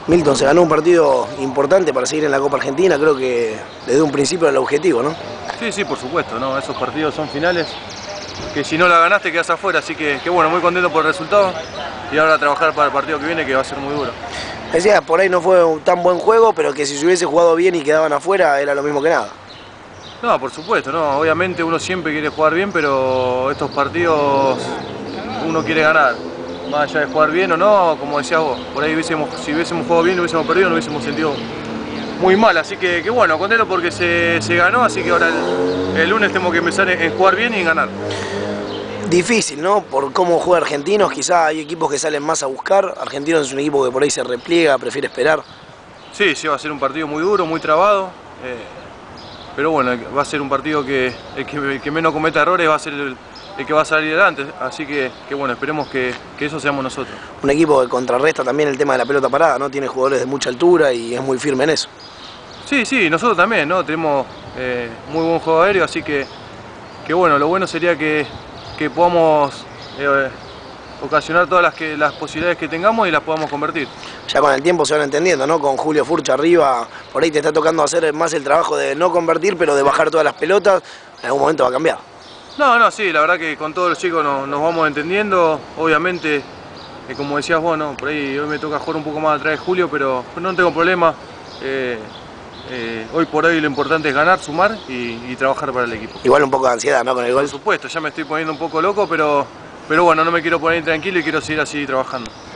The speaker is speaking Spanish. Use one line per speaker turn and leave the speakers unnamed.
Milton, se ganó un partido importante para seguir en la Copa Argentina, creo que desde un principio era el objetivo, ¿no?
Sí, sí, por supuesto, ¿no? Esos partidos son finales, que si no la ganaste quedas afuera, así que bueno, muy contento por el resultado y ahora a trabajar para el partido que viene, que va a ser muy duro.
Decía, por ahí no fue un tan buen juego, pero que si se hubiese jugado bien y quedaban afuera era lo mismo que nada.
No, por supuesto, no. Obviamente uno siempre quiere jugar bien, pero estos partidos uno quiere ganar. Más allá de jugar bien o no, como decías vos, por ahí si hubiésemos jugado bien, no hubiésemos perdido, no hubiésemos sentido muy mal. Así que bueno, contento porque se ganó, así que ahora el lunes tenemos que empezar en jugar bien y en ganar.
Difícil, ¿no? Por cómo juega Argentinos, quizá hay equipos que salen más a buscar. Argentinos es un equipo que por ahí se repliega, prefiere esperar.
Sí, sí, va a ser un partido muy duro, muy trabado. Pero bueno, va a ser un partido que el que menos cometa errores va a ser el que va a salir adelante, así que bueno, esperemos que eso seamos nosotros.
Un equipo que contrarresta también el tema de la pelota parada, ¿no? Tiene jugadores de mucha altura y es muy firme en eso.
Sí, sí, nosotros también, ¿no? Tenemos muy buen juego aéreo, así que bueno, lo bueno sería que podamos ocasionar todas las posibilidades que tengamos y las podamos convertir.
Ya con el tiempo se van entendiendo, ¿no? Con Julio Furch arriba, por ahí te está tocando hacer más el trabajo de no convertir, pero de bajar todas las pelotas, en algún momento va a cambiar.
No, sí, la verdad que con todos los chicos nos vamos entendiendo, obviamente, como decías vos, ¿no? Por ahí hoy me toca jugar un poco más atrás de Julio, pero no tengo problema. Hoy por hoy lo importante es ganar, sumar y trabajar para el equipo.
Igual un poco de ansiedad, ¿no? Con el gol.
Por supuesto, ya me estoy poniendo un poco loco, pero bueno, no me quiero poner intranquilo y quiero seguir así trabajando.